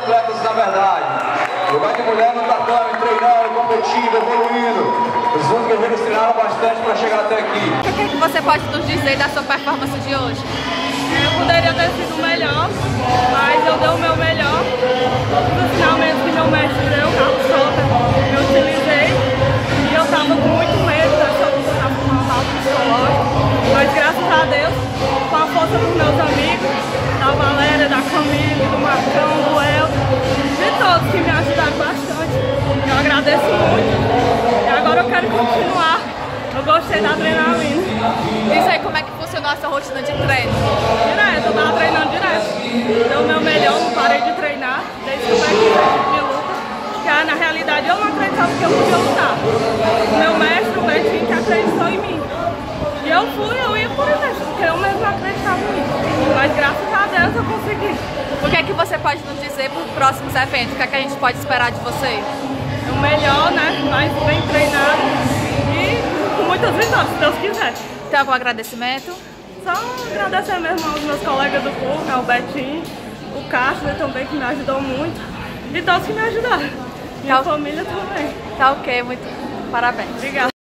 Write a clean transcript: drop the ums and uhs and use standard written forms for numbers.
atletas, na verdade. Lugar de mulher no tatame, treinando, competindo, evoluindo. Os outros guerreiros treinaram bastante para chegar até aqui. O que você pode nos dizer da sua performance de hoje? Eu poderia ter sido melhor, mas eu dei o meu melhor. No final mesmo que meu mestre deu o carro solta, eu utilizei. E eu estava com muito medo dessa luta, estava com uma falta psicológica. Mas graças a Deus, com a força dos meus amigos, da Valéria, da Camille, do Marcão, do Elton, de todos que me ajudaram bastante. Eu agradeço muito. E agora eu quero continuar. Eu gostei da adrenalina. Diz aí como é que funcionou a sua rotina de treino? Direto, eu tava treinando direto. Dei o meu melhor, não parei de treinar, desde que eu peguei de luta. Que na realidade eu não acreditava que eu podia lutar. O meu mestre, o Betinho, que acreditou em mim. E eu ia por isso, porque eu mesmo acreditava em mim. Mas graças a Deus eu consegui. O que é que você pode nos dizer para os próximos eventos? O que é que a gente pode esperar de você? O melhor, né? Mais bem treinado e com muitas vitórias, se Deus quiser. Tem algum agradecimento? Só agradecer mesmo aos meus colegas do clube, ao Betinho, o Castro também, que me ajudou muito, e todos que me ajudaram. Minha família também. Tá ok, muito parabéns. Obrigada.